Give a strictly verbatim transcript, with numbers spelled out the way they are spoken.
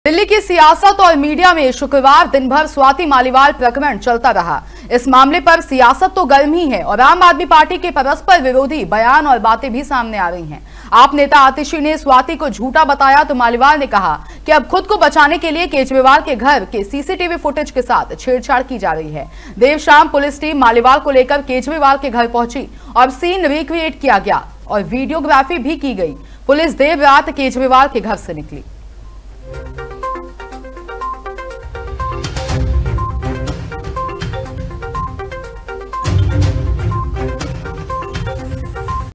दिल्ली की सियासत और मीडिया में शुक्रवार दिन भर स्वाति मालीवाल प्रकरण चलता रहा। इस मामले पर सियासत तो गर्म ही है और आम आदमी पार्टी के परस्पर विरोधी बयान और बातें भी सामने आ रही हैं। आप नेता आतिशी ने स्वाति को झूठा बताया तो मालीवाल ने कहा कि अब खुद को बचाने के लिए केजरीवाल के घर के सीसीटीवी फुटेज के साथ छेड़छाड़ की जा रही है। देर शाम पुलिस टीम मालीवाल को लेकर केजरीवाल के घर पहुंची और सीन रिक्रिएट किया गया और वीडियोग्राफी भी की गई। पुलिस देर रात केजरीवाल के घर से निकली।